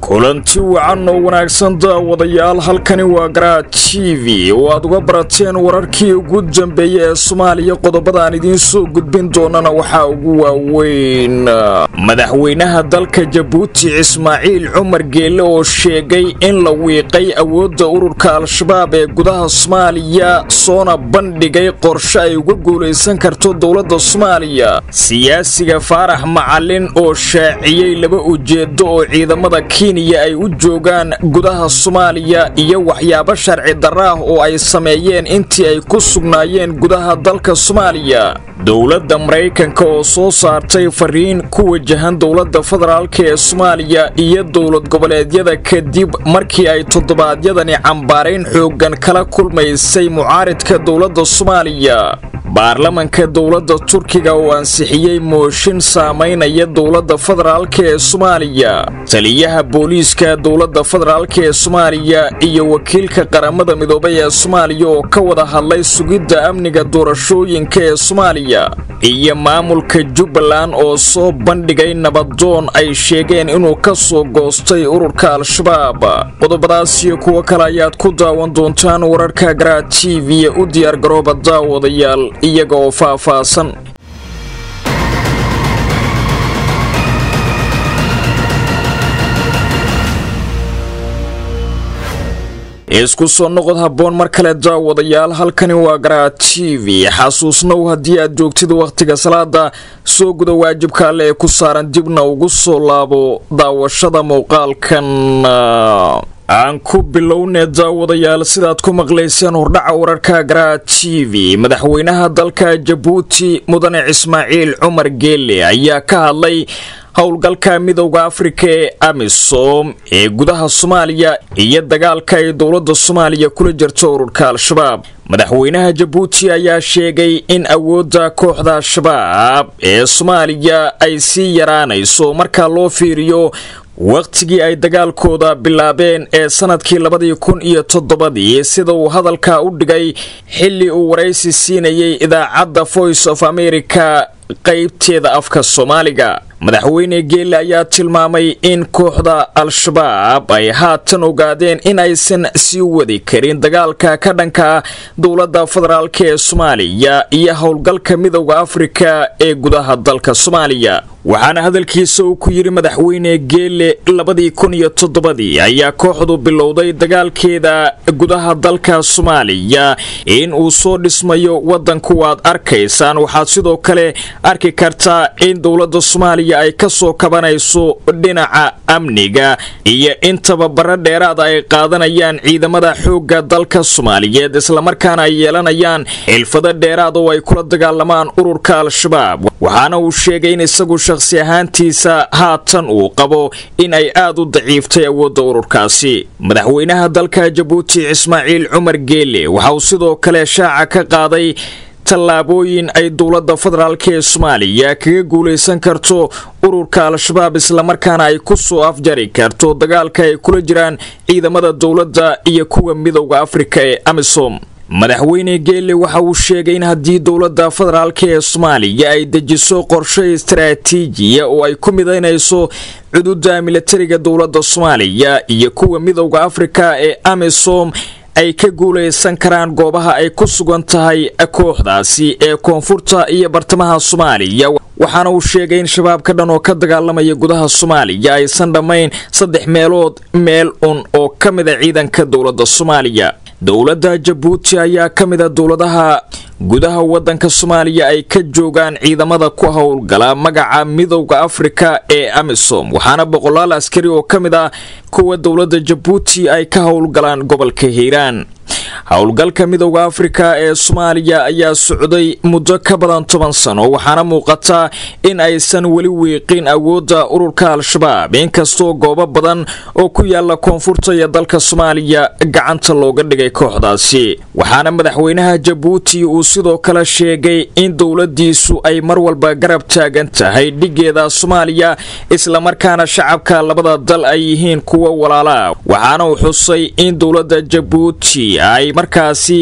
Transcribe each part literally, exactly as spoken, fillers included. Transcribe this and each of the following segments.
kulanti wacan oo wanaagsan daawadayaal halkani waa Garaa T V oo aad uga barateen wararkii ugu dambeeyay ee Soomaaliya qodobada aan idiin soo gudbin doonana waxa ugu waaweyn madaxweynaha dalka Djibouti Ismaaciil Cumar Geele oo sheegay in la wiiqay awoodda ururka Al-Shabaab ee gudaha Soomaaliya soona bandhigay qorshe ay uga guuleysan karto dawladda Soomaaliya siyaasiga Faarax Macalin oo shaaciyay laba ujeedo oo ciidamada Kenya ay u joogaan gudaha Soomaaliya iyo waxyaabo sharci darro ah oo ay sameeyeen intii ay ku sugnaayeen gudaha dalka Soomaaliya dawladda Mareykanka oo soo saartay fariin ku wajahan dawladda federaalka ee Soomaaliya iyo dawlad goboleedyada kadib markii ay toddobaadyadani cambaareen xoogan kala kulmaysay mucaaridka dawladda Soomaaliya baarlamaanka dawladda Turkiga oo ansixiyay mooshin saameynaya dawladda federaalka ee Soomaaliya taliyaha booliiska dawladda federaalka ee Soomaaliya iyo wakiilka qaramada midoobay ee Soomaaliya oo ka wada hadlay sugidda amniga doorashooyinka ee Soomaaliya iyo maamulka Jubbaland oo soo bandhigay nabadoon ay sheegeen inuu ka soo goostay ururka Al-Shabaab qodobadaas iyo kuwa kale ayaad ku daawan doontaan wararka Garaa T V u diyaar garooba daawadayaal iyaga oo faahfaahsan isku soo noqod haboon mar kale daawadayaal halkani waa Garaa T V xasuusnow haddii aad joogtid waqtiga salaada soo guda waajibka alle ee ku saaran dibna ugu soo laabo daawashada muuqaalkan aan ku bilownay daawadayaal sidaad ku maqlayseen hordhaca wararka Garaa T V madaxweynaha dalka Djibouti mudane Ismaaciil Cumar Geele ayaa ka hadlay howlgalka midowga Afrika ee AMISOM ee gudaha Soomaaliya iyo dagaalka ay dawladda Soomaaliya kula jirto ururka Al-Shabaab madaxweynaha Djibouti ayaa sheegay in awoodda kooxda Al-Shabaab ee Soomaaliya ay sii yaraanayso marka loo fiiriyo waqtigii ay dagaalkooda bilaabeen ee sanadkii labada kun iyo toddobadii sida uu hadalka u dhigay xilli uu waraysi siinayay idaacadda Voice of America qaybteeda afka Soomaaliga madaxweyne Geele ayaa tilmaamay in kooxda Al-Shabaab ay haatan ogaadeen in aysan sii wadi karin dagaalka ka dhanka dawladda federaalka ee Soomaaliya iyo howlgalka midowga Afrika ee gudaha dalka Soomaaliya waxaana hadalkiisa uu ku yiri madaxweyne Geele labada kun iyo toddobadii ayaa kooxdu bilowday dagaalkeeda gudaha dalka Soomaaliya in uu soo dhismayo wadanku waad arkaysaan waxaad sidoo kale arki kartaa in dawladda Soomaaliya ay ka soo kabanayso dhinaca amniga iyo in tababaro dheeraad ay qaadanayaan ciidamada xoogga dalka Soomaaliyeed isla markaana ay yeelanayaan xilfado dheeraad oo ay kula dagaalamaan ururka Al-Shabaab waxaana uu sheegay in isagu shakhsi ahaantiisa haatan uu qabo in ay aad u daciiftay awoodda ururkaasi madaxweynaha dalka Djibouti Ismaaciil Cumar Geele waxa uu sidoo kale shaaca ka qaaday tallaabooyin ay dawladda federaalka ee Soomaaliya kaga guuleysan karto ururka Al-Shabaab isla markaana ay ku soo afjari karto dagaalka ay kula jiraan ciidamada dawladda iyo kuwa midowga Afrika ee AMISOM madaxweyne Geele waxa uu sheegay in haddii dawladda federaalka ee Soomaaliya ay dejiso qorshe istiraatiiji ah oo ay ku midaynayso xuduudda militariga dawladda Soomaaliya iyo kuwa midowga Afrika ee AMISOM ay ka guuleysan karaan goobaha ay ku sugan tahay kooxdaasi ee koonfurta iyo bartamaha Soomaaliya waxaana uu sheegay in shabaab ka dhan oo ka dagaalamaya gudaha Soomaaliya aysan dhamayn saddex meelood meel un oo ka mid ah ciidanka dawladda Soomaaliya dawladda Djibouti ayaa ka mid ah dawladaha gudaha wadanka Soomaaliya ay ka joogaan ciidamada ku howlgala magaca midowga Afrika ee AMISOM waxaana boqolaal askari oo ka mid ah kuwa dawladda Djibouti ay ka howlgalaan gobolka Hiiraan howlgalka midowga Afrika ee Soomaaliya ayaa socday muddo ka badan toban sano waxaana muuqata in aysan wali wiiqin awoodda ururka Al-Shabaab inkastoo goobo badan oo ku yaala koonfurta iyo dalka Soomaaliya gacanta looga dhigay kooxdaasi waxaana madaxweynaha Djibouti uu sidoo kale sheegay in dawladdiisu ay mar walba garab taagan tahay dhigeeda Soomaaliya isla markaana shacabka labada dal ay yihiin kuwa walaala waxaana uu xusay in dawladda Djibouti ay markaasi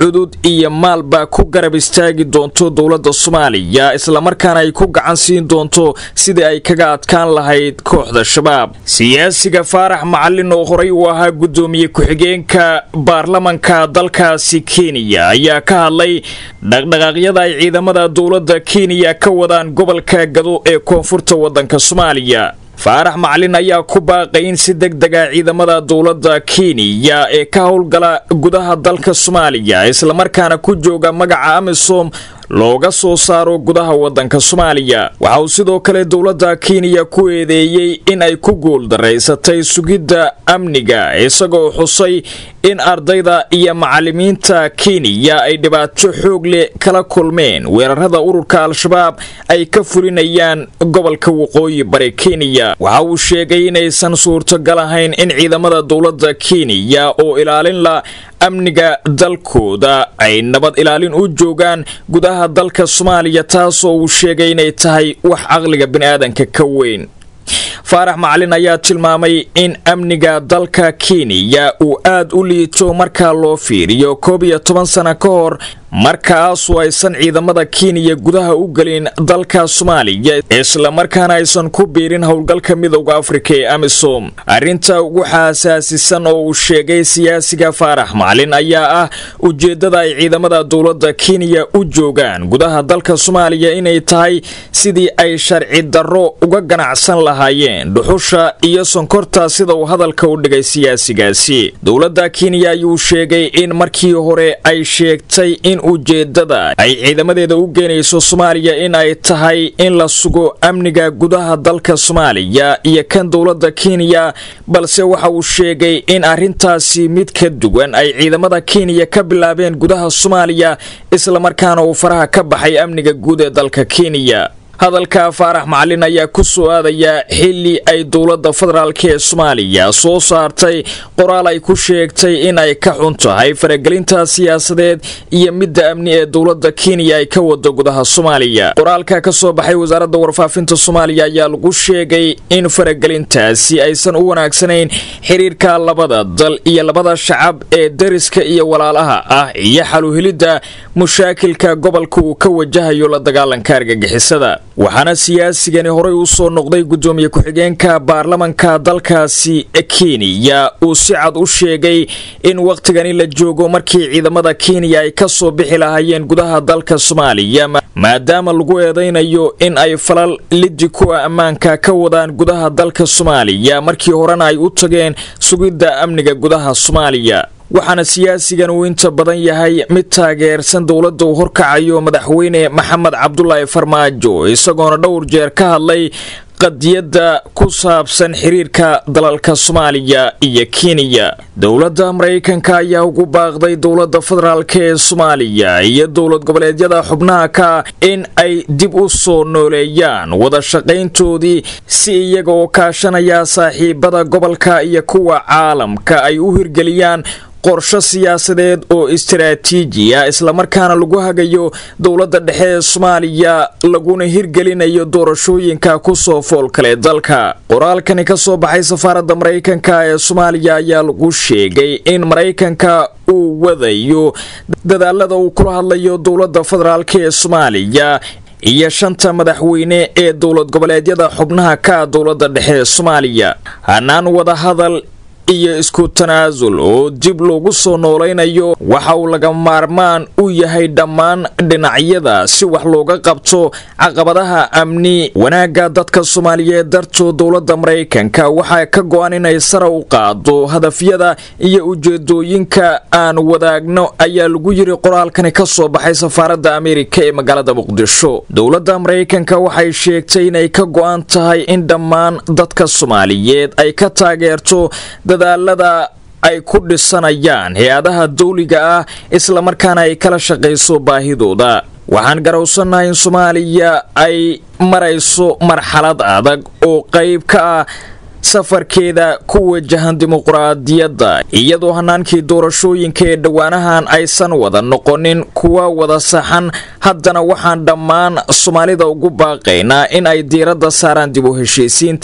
cudud iyo maalba ku garab istaagi doonto dowladda Soomaaliya isla markaana ay ku gacan siin doonto sidii ay kaga adkaan lahayd kooxda shabaab. siyaasiga Faarax Macalin oo horay u ahaa gudoomiye ku-xigeenka baarlamaanka dalkaasi Kenya ayaa ka hadlay dhaqdhaqaaqyada ay ciidamada dowladda Kenya ka wadaan gobolka Gado ee koonfurta wadanka Soomaaliya. Faarax Macalin ayaa ku baaqay in si degdeg ah ciidamada dowladda Kenya ee ka howlgala gudaha dalka Soomaaliya isla markaana ku jooga magaca AMISOM looga soo saaro gudaha wadanka Soomaaliya. waxa uu sidoo kale dowladda Kenya ku eedeeyay in ay ku guul dareysatay sugidda amniga isagoo xusay in ardayda iyo macallimiinta Kenya ay dhibaato xoog leh kala kulmeen weerarada ururka Al-Shabaab ay ka fulinayaan gobolka waqooyi bari Kenya. waxa uu sheegay in aysan suurtagal ahayn in ciidamada dowladda Kenya oo ilaalin la amniga dalkooda ay nabad ilaalin u joogaan gudaha dalka Soomaaliya taasoo uu sheegay inay tahay wax aqliga bini'aadanka ka weyn. Faarax Macalin ayaa tilmaamay in amniga dalka Kenya uu aad u liito marka loo fiiriyo koob iyo toban sano ka hor markaas oo aysan ciidamada Kenya gudaha u galin dalka Soomaaliya isla markaana aysan ku biirin howlgalka midowga Afrika ee AMISOM. arinta ugu xasaasisan oo uu sheegay siyaasiga Faarax Macalin ayaa ah ujeedada ay ciidamada dowladda Kenya u joogaan gudaha dalka Soomaaliya inay tahay sidii ay sharci darro uga ganacsan lahaayeen dhuxusha iyo sonkorta sida uu hadalka u dhigay siyaasigaasi. dowladda Kenya ayuu sheegay in markii hore ay sheegtay in ujeedada ay ciidamadeeda u geenayso Soomaaliya in ay tahay in la sugo amniga gudaha dalka Soomaaliya iyo kan dowladda Kenya, balse waxa uu sheegay in arintaasi mid ka duwan ay ciidamada Kenya ka bilaabeen gudaha Soomaaliya isla markaana uu faraha ka baxay amniga guud ee dalka Kenya. hadalka Faarax Macalin ayaa ku soo aadaya xilli ay dowladda federaalka ee Soomaaliya soo saartay qoraal ay ku sheegtay in ay ka xun tahay faragelinta siyaasadeed iyo midda amni ee dowladda Kenya ay ka wado gudaha Soomaaliya. qoraalka ka soo baxay wasaaradda warfaafinta Soomaaliya ayaa lagu sheegay in faragelintaasi aysan u wanaagsanayn xiriirka labada dal iyo labada shacab ee dariska iyo walaalaha ah iyo xal u helidda mushaakilka gobolka uu ka wajahayo la dagaalanka argagixisada. waxaana siyaasigani horay u soo noqday gudoomiye ku-xigeenka baarlamaanka dalkaasi Kenya uu si cad u sheegay in waqtigani la joogo markii ciidamada Kenya ay ka soo bixi lahaayeen gudaha dalka Soomaaliya maadaama lagu eedeynayo in ay falal lidi ku ammaanka ka wadaan gudaha dalka Soomaaliya markii horena ay u tageen sugidda amniga gudaha Soomaaliya. waxaana siyaasigan uu inta badan yahay mid taageersan dowladda uu horkacayo madaxweyne Maxamed Cabdullaahi Farmaajo isagoona dhowr jeer ka hadlay qadiyada ku saabsan xiriirka dalalka Soomaaliya iyo Kenya. dowladda Mareykanka ayaa ugu baaqday dowladda federaalka ee Soomaaliya iyo dowlad goboleedyada xubnaha ka in ay dib u soo nooleeyaan wada shaqayntoodii si iyaga oo kaashanaya saaxiibada gobolka iyo kuwa caalamka ay u hirgeliyaan qorshe siyaasadeed oo istiraatiiji ah isla markaana lagu hagayo dowladda dhexe ee Soomaaliya laguna hirgelinayo doorashooyinka ku soo fool kale dalka. qoraalkani ka soo baxay safaaradda Mareykanka ee Soomaaliya ayaa lagu sheegay in Mareykanka uu wadayo dadaalada uu kula hadlayo dowladda federaalka ee Soomaaliya iyo shanta madaxweyne ee dowlad goboleedyada xubnaha ka dowladda dhexe ee Soomaaliya. hanaan wada hadal iyo isku tanaasul oo dib loogu soo nooleynayo waxa uu laga maarmaan u yahay dhammaan dhinacyada si wax looga qabto caqabadaha amni wanaaga dadka Soomaaliyeed darto. dowladda Mareykanka waxa ka go'an inay sare u qaado hadafyada iyo ujeedooyinka aan wadaagno ayaa lagu yiri qoraalkani ka soo baxay safaaradda Ameerika ee magaalada Muqdisho. dowladda Mareykanka waxay sheegtay inay ka go'an tahay in dhammaan dadka Soomaaliyeed ay ka taageerto dadaalada ay ku dhisanayaan hay'adaha dawliga ah isla markaana ay kala shaqeyso baahidooda. waxaan garowsanahay in Soomaaliya ay marayso marxalad adag oo qayb ka ah safarkeeda ku wajahan dimuqraadiyadda iyadoo hanaankii doorashooyinka ee dhawaanahan aysan wada noqonin kuwa wada saxan. haddana waxaan dhammaan Soomaalida ugu baaqaynaa in ay diiradda saaraan dib u heshiisiinta.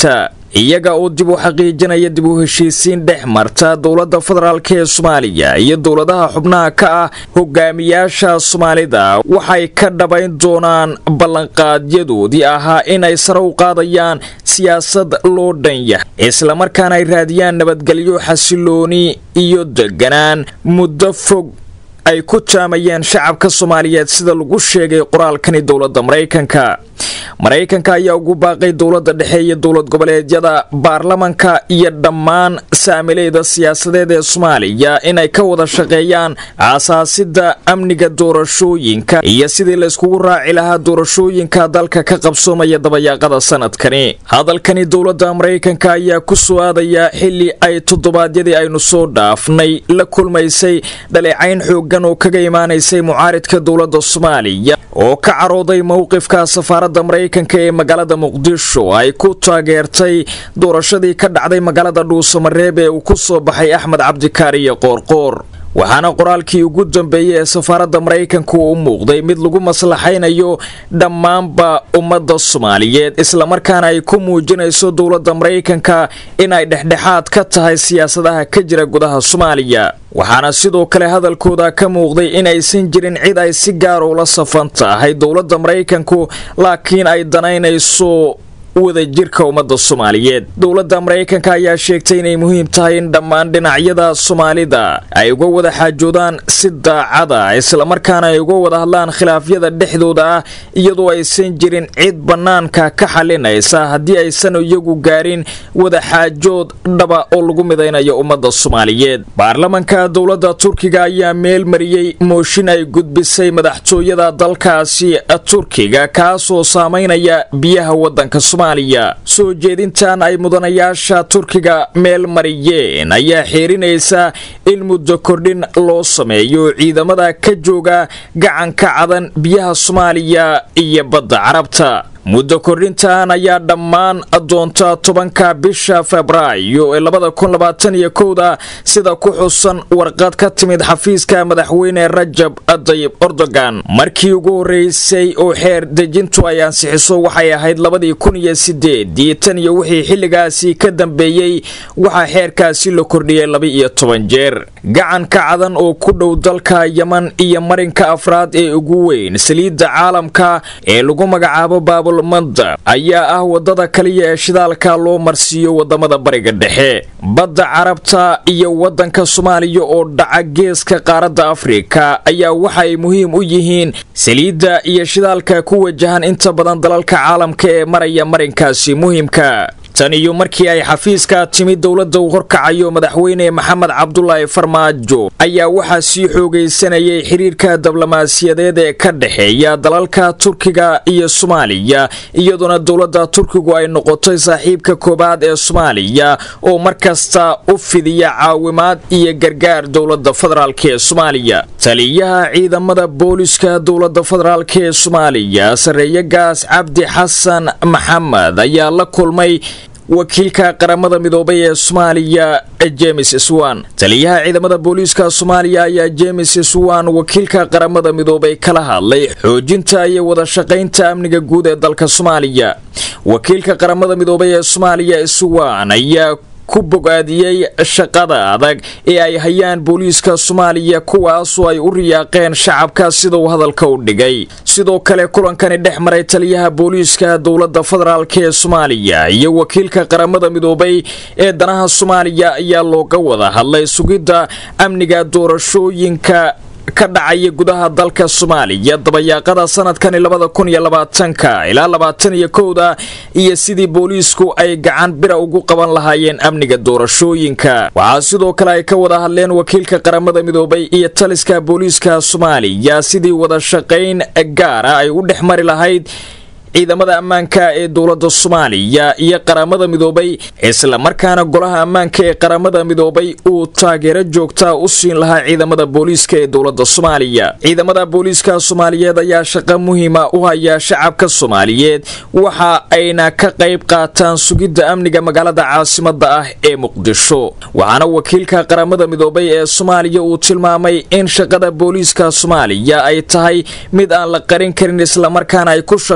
iyaga oo dib u xaqiijinaya dib u heshiisiin dhex marta dowladda federaalk ee Soomaaliya iyo dowladaha xubnaha ka ah hogaamiyaasha Soomaalida waxay ka dhabayn doonaan ballanqaadyadoodii ahaa in ay sare u qaadayaan siyaasad loo dhan yahay isla markaana ay raadiyaan nabadgelyo xasilooni iyo deganaan muddo fog ay ku taamayeen shacabka Soomaaliyeed sida lagu sheegay qoraalkani dowladda Mareykanka. Mareykanka ayaa ugu baaqay dowladda dhexe iyo dowlad goboleedyada baarlamanka iyo dhammaan saamilayda siyaasadeed ee Soomaaliya inay ka wada shaqeeyaan aasaasidda amniga doorashooyinka iyo sidii la iskugu raaci lahaa doorashooyinka dalka ka qabsoomaya dabayaaqada sanadkani. Hadalkani dowladda Mareykanka ayaa ku soo aadaya xilli ay toddobaadyadii aynu soo dhaafnay la kulmaysay dhaleecayn xooggan oo kaga imaanaysay mucaaridka dowladda Soomaaliya oo ka carooday mowqifka safaaradda Mareykanka ee magaalada Muqdisho ay ku taageertay doorashadii ka dhacday magaalada Dhuusamareeb ee uu ku soo baxay Axmed Cabdikaariye Qoorqoor. waxaana qoraalkii ugu dambeeyay ee safaaradda Mareykanka u muuqday mid lagu maslaxaynayo dhammaanba ummadda Soomaaliyeed isla markaana ay ku muujinayso dowladda Mareykanka inay dhexdhexaad ka tahay siyaasadaha ka jira gudaha Soomaaliya. waxaana sidoo kale hadalkooda ka muuqday inaysan jirin cid ay si gaar ah ula safan tahay dowladda Mareykanku laakiin ay danaynayso wada jirka ummadda Soomaaliyeed. dowladda Mareykanka ayaa sheegtay inay muhiim tahay in dhammaan dhinacyada Soomaalida ay uga wada xaajoodaan si daacad ah isla markaana ay uga wada hadlaan khilaafyada dhexdooda ah iyadoo aysan jirin cid banaanka ka xalinaysa haddii aysan iyagu gaarin wada xaajood dhaba oo lagu midaynayo ummadda Soomaaliyeed. baarlamanka dowladda Turkiga ayaa meel mariyay mooshin ay gudbisay madaxtooyada dalkaasi Turkiga kaasoo saameynaya biyaha wadanka Soomaaliya. soo jeedintan ay mudanayaasha Turkiga meel mariyeen ayaa xeerinaysa in muddo kordhin loo sameeyo ciidamada ka jooga gacanka cadan biyaha Soomaaliya iyo badda Carabta. muddo kordhintan ayaa dhammaan doonta tobanka bisha Febraayo ee labada kun labaatan iyo kow sida ku xusan warqad ka timid xafiiska madaxweyne Rajab Tayyip Erdogan. markii ugu horeysay oo xeer dejintu ay ansixiso waxay ahayd labada kun iyo sideed tan iyo wixii xilligaasi ka dambeeyay waxa xeerkaasi la kordhiyay laba iyo toban jeer. gacanka cadan oo ku dhow dalka Yemen iyo marinka afraad ee ugu weyn saliidda caalamka ee lagu magacaabo Baabul Manda ayaa ah wadada kaliya ee shidaalka loo marsiyo wadamada bariga dhexe. badda Carabta iyo wadanka Soomaaliya oo dhaca geeska qaaradda Afrika ayaa waxay muhiim u yihiin saliidda iyo shidaalka ku wajahan inta badan dalalka caalamka ee maraya marinkaasi muhiimka. tan iyo markii ay xafiiska timid dowladda uu horkacayo madaxweyne Maxamed Cabdullaahi Farmaajo ayaa waxa sii xoogeysanayay xiriirka diblomaasiyadeed ee ka dhaxeeya dalalka Turkiga iyo Soomaaliya iyadoo dowladda Turkigu ay noqotay saaxiibka koobaad ee Soomaaliya oo markasta u fidiya caawimaad iyo gargaar dowladda federaalk ee Soomaaliya. taliyaha ciidamada booliska dowladda federaalk ee Soomaaliya Sareeyagaas Cabdi Xasan Maxamed ayaa la kulmay wakiilka qaramada midoobay ee Soomaaliya James Swan. taliyaha ciidamada booliska Soomaaliya ayaa James Swan wakiilka qaramada midoobay kala hadlay xoojinta iyo wada shaqaynta amniga guud ee dalka Soomaaliya. wakiilka qaramada midoobay ee Soomaaliya Swan ayaa ku bogaadiyay shaqada adag ee ay hayaan booliska Soomaaliya kuwaas oo ay u riyaaqeen shacabka sida uu hadalka u dhigay. sidoo kale kulankani dhex maray taliyaha booliska dowladda federaalk ee Soomaaliya iyo wakiilka qaramada midoobay ee danaha Soomaaliya ayaa looga wada hadlay sugidda amniga doorashooyinka ka dhacay gudaha dalka Soomaaliya dabayaaqada sanadkan labada kun iyo labaatan ilaa labaatan iyo kow iyo sidii boolisku ay gacan bira ugu qaban lahaayeen amniga doorashooyinka. waxa sidoo kale ay ka wada hadleen wakiilka qaramada midoobay iyo taliska booliska Soomaaliya sidii wada shaqayn gaar ah ay u dhexmari lahayd ciidamada ammaanka ee dowladda Soomaaliya iyo qaramada midoobay isla markaana golaha ammaanka ee qaramada midoobay uu taageero joogta u siin lahaa ciidamada booliska ee dowladda Soomaaliya. ciidamada booliska Soomaaliyeed ayaa shaqo muhiim ah u haya shacabka Soomaaliyeed waxa ayna ka qayb qaataan sugidda amniga magaalada caasimadda ah ee Muqdisho. waxaana wakiilka qaramada midoobay ee Soomaaliya uu tilmaamay in shaqada booliska Soomaaliya ay tahay mid aan la qarin karin isla markaana ay ku shaqeynayaan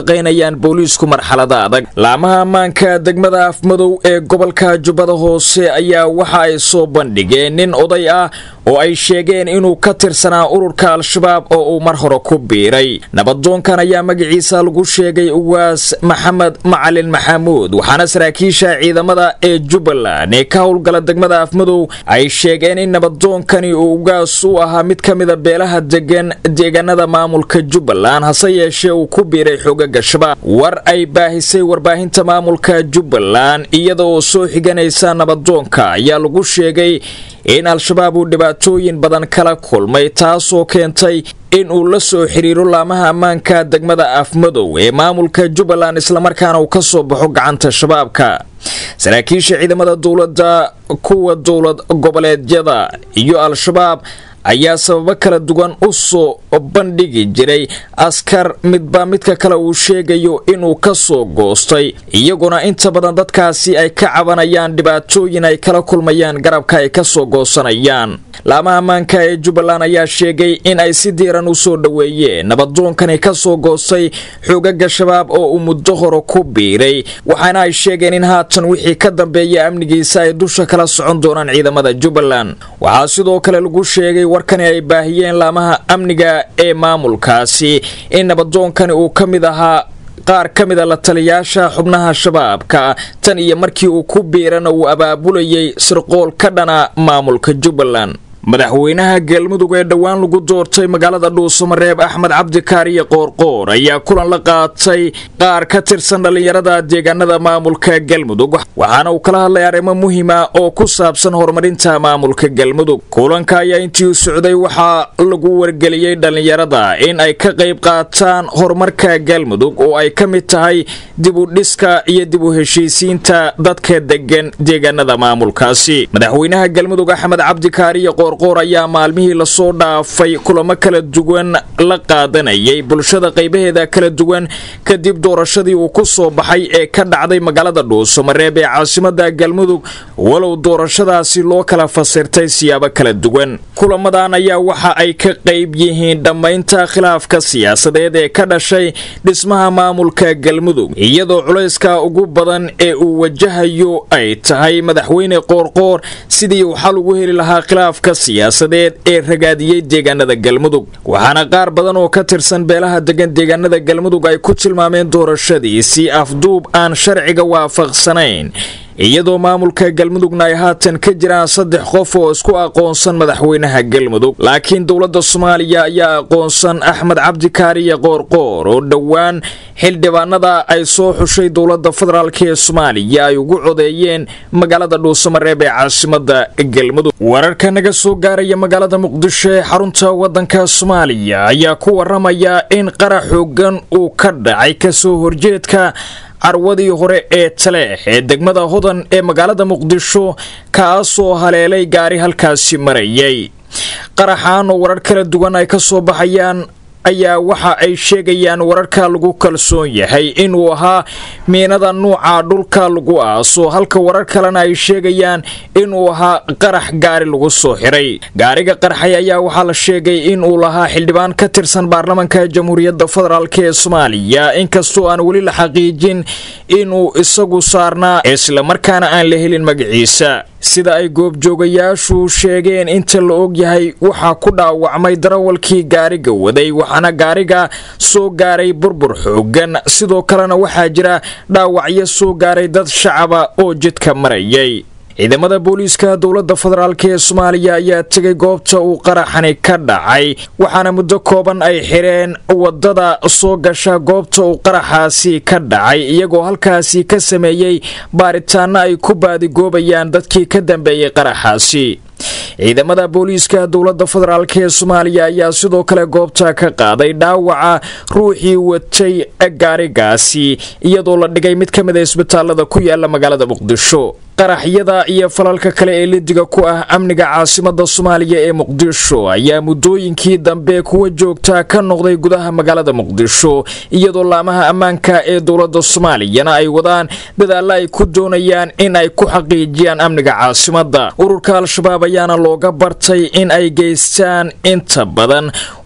wajahayaan booliisku marxalada adag. laamaha ammaanka degmada Afmadow ee gobolka Jubbada Hoose ayaa waxa ay soo bandhigeen nin oday ah oo ay sheegeen inuu ka tirsanaa ururka Al-Shabaab oo uu mar hore ku biiray. nabadoonkan ayaa magaciisa lagu sheegay Uwaas Maxamed Macalin Maxamuud, waxaana saraakiisha ciidamada ee Jubbaland ee ka howlgala degmada Afmadow ay sheegeen in nabadoonkani uu Uwaas u ahaa mid ka mid ah beelaha degan deegaanada maamulka Jubbaland, hase yeeshee uu ku biiray xoogagga Shabaab. war ay baahisay warbaahinta maamulka Jubbaland iyadoo soo xiganaysa nabadoonka ayaa lagu sheegay in Al-Shabaab uu dhibaatooyin badan kala kulmay, taasoo keentay in uu la soo xiriiro laamaha ammaanka degmada Afmadow ee maamulka Jubbaland isla markaana uu ka soo baxo gacanta shabaabka. saraakiisha ciidamada dawladda, kuwa dawlad goboleedyada iyo Al-Shabaab ayaa sababo kala duwan u soo bandhigi jiray askar midba midka kale uu sheegayo inuu ka soo goostay, iyaguna inta badan dadkaasi ay ka cabanayaan dhibaatooyin ay kala kulmayaan garabka ay ka soo goosanayaan. laamaha ammaanka ee Jubbaland ayaa sheegay in ay si diiran u soo dhaweeyeen nabadoonkani ka soo goostay xoogagga Shabaab oo uu muddo hore ku biiray, waxaana ay sheegeen in haatan wixii ka dambeeya amnigiisa ay dusha kala socon doonaan ciidamada Jubbaland. waxaa sidoo kale lagu sheegay warkani ay baahiyeen laamaha amniga ee maamulkaasi in nabadoonkani uu ka mid ahaa qaar ka mid ah la taliyaasha xubnaha shabaabka tan iyo markii uu ku biirana uu abaabulayay sirqool ka dhana maamulka Jubbaland. madaxweynaha Galmudug ee dhawaan lagu doortay magaalada Dhuusamareeb Axmed Cabdi Kaariye Qoorqoor ayaa kulan la qaatay qaar ka tirsan dhalinyarada deegaanada maamulka Galmudug, waxaana uu kala hadlay arrimo muhiim ah oo ku saabsan horumarinta maamulka Galmudug. kulanka ayaa intii uu socday waxaa lagu wargeliyay dhalinyarada in ay ka qayb qaataan horumarka Galmudug oo ay ka mid tahay dib u dhiska iyo dib u heshiisiinta dadka degan deegaanada maamulkaasi. madaxweynaha Galmudug Axmed Cabdi Kaariye qoor ayaa maalmihii la soo dhaafay kulamo kala duwan la qaadanayay bulshada qaybaheeda kala duwan kadib doorashadii uu ku soo baxay ee ka dhacday magaalada Dhuusamareeb ee caasimada Galmudug, walow doorashadaasi loo kala fasirtay siyaabo kala duwan. kulamadan ayaa waxa ay ka qayb yihiin dhamaynta khilaafka siyaasadeed ee ka dhashay dhismaha maamulka Galmudug, iyadoo culayska ugu badan ee uu wajahayo ay tahay madaxweyne Qoorqoor sidii uu xal ugu heli lahaa khilaafka siyaasadeed ee ragaadiyay deegaanada Galmudug. waxaana qaar badan oo ka tirsan beelaha degan deegaanada Galmudug ay ku tilmaameen doorashadiisii afduub aan sharciga waafaqsanayn, iyadoo maamulka Galmudugna ay haatan ka jiraan saddex qof oo isku aqoonsan madaxweynaha Galmudug, laakiin dawladda Soomaaliya ayaa aqoonsan Axmed Cabdi Kaariye Qoorqoor oo dhawaan xildhibaanada ay soo xushay dawladda federaalka ee Soomaaliya ay ugu codeeyeen magaalada Dhuusamareeb ee caasimada Galmudug. wararka naga soo gaaraya magaalada Muqdisho ee xarunta wadanka Soomaaliya ayaa ku waramaya in qarax xooggan uu ka dhacay ka soo horjeedka carwadii hore ee Taleex ee degmada Hodan ee magaalada Muqdisho kaasoo haleelay gaari halkaasi marayay. qaraxaan oo warar kala duwan ay ka soo baxayaan ayaa waxa ay sheegayaan wararka lagu kalsoon yahay inuu ahaa miinada nuuca dhulka lagu aaso, halka warar kalena ay sheegayaan inuu ahaa qarax gaari lagu soo xiray. gaariga qarxay ayaa waxaa la sheegay inuu lahaa xildhibaan ka tirsan baarlamaanka Jamhuuriyadda Federaalka ee Soomaaliya, inkastoo aan weli la xaqiijin inuu isagu saarnaa isla markaana aan la helin magaciisa. sida ay goobjoogayaashu sheegeen inta la og yahay waxaa ku dhaawacmay darawalkii gaariga waday, waxaana gaariga soo gaaray burbur xoogan, sidoo kalena waxaa jira dhaawacyo soo gaaray dad shacaba oo jidka marayay. ciidamada booliiska dawladda federaalka ee Soomaaliya ayaa tagay goobta uu qaraxani ka dhacay, waxaana muddo kooban ay xireen wadada soo gasha goobta uu qaraxaasi ka dhacay, iyagoo halkaasi ka sameeyay baaritaano ay ku baadigoobayaan dadkii ka dambeeyay qaraxaasi. ciidamada booliiska dawladda federaalka ee Soomaaliya ayaa sidoo kale goobta ka qaaday dhaawaca ruuxii watay gaarigaasi, iyadoo la dhigay mid ka mid ah isbitaalada ku yaala magaalada Muqdisho. qaraxyada iyo falalka kale ee lidiga ku ah amniga caasimada Soomaaliya ee Muqdisho ayaa muddooyinkii dambe kuwa joogta ka noqday gudaha magaalada Muqdisho, iyadoo laamaha ammaanka ee dawladda Soomaaliyana ay wadaan dadaal ay ku doonayaan in ay ku xaqiijiyaan amniga caasimada. ururka Al-Shabaab ayaana looga bartay in ay geystaan inta badan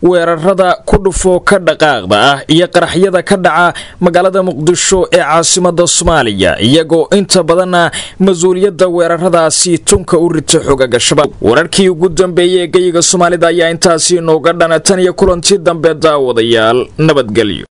weerarada ku dhufo ka dhaqaaqda ah iyo qaraxyada ka dhaca magaalada Muqdisho ee caasimada Soomaaliya iyagoo inta badan mas'uuliyadda weeraradaasi tunka u rito xogaga shabaab. wararkii ugu dambeeyay ee gayiga Soomaalida ayaa intaasi nooga dhanatan iyo kulantii dambe daawadayaal nabadgelyo.